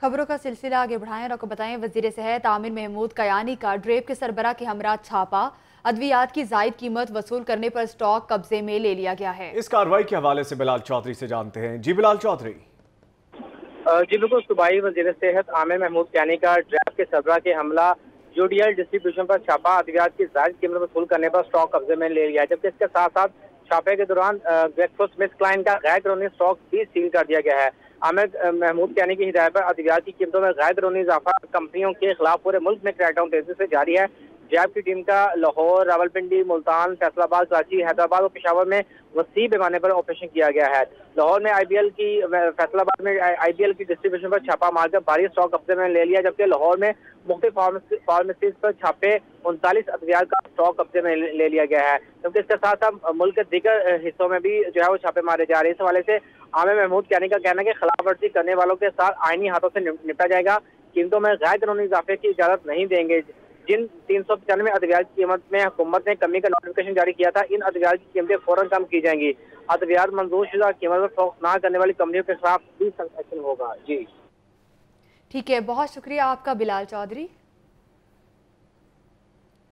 खबरों का सिलसिला आगे बढ़ाएं और आपको बताएं, वजीर सेहत आमिर महमूद कयानी का ड्रेप के सरबराह के हमरा छापा। अद्वियात की जायद कीमत वसूल करने पर स्टॉक कब्जे में ले लिया गया है। इस कार्रवाई के हवाले से बिलाल चौधरी से जानते हैं। जी बिलाल चौधरी। जी बिल्कुल, सूबाई वजीर सेहत आमिर महमूद कयानी का ड्रेप के सरबराह के हमला यूडीएल डिस्ट्रीब्यूशन पर छापा। अद्वियात की जायद कीमत वसूल करने पर स्टॉक कब्जे में ले लिया है, जबकि इसके साथ साथ छापे के दौरान ग्लैक्सोस्मिथक्लाइन का गैर कानूनी स्टॉक भी सील कर दिया गया है। आमिर महमूद कयानी की हिदायत पर अद्वियात की कीमतों में गैर कानूनी इजाफा कंपनियों के खिलाफ पूरे मुल्क में क्रैकडाउन तेजी से जारी है। जैब की टीम का लाहौर, रावलपिंडी, मुल्तान, फैसलाबाद, कराची, हैदराबाद और पेशावर में वसी पैमाने पर ऑपरेशन किया गया है। लाहौर में फैसलाबाद में आईबीएल की डिस्ट्रीब्यूशन पर छापा मारकर भारी स्टॉक कब्जे में ले लिया, जबकि लाहौर में मुख्तलिफ फार्मेसीज पर छापे 39 अद्वियात का स्टॉक कब्जे में ले लिया गया है। जबकि इसके साथ साथ मुल्क के दीगर हिस्सों में भी जो है वो छापे मारे जा रहे हैं। इस हवाले से आमिर महमूद कयानी का कहना है कि खिलाफ वर्जी करने वालों के साथ आईनी हाथों से निपटा जाएगा। कीमतों में गैर कानूनी इजाफे की इजाजत नहीं देंगे। जिन 395 अद्वियात की कीमत में हुकूमत ने कमी का नोटिफिकेशन जारी किया था, इन अद्वियात की कीमतें फौरन कम की जाएंगी। अद्वियात मंजूर शुदा कीमत पर फरोख्त न करने वाली कंपनियों के खिलाफ भी सख्त एक्शन होगा। जी ठीक है, बहुत शुक्रिया आपका बिलाल चौधरी।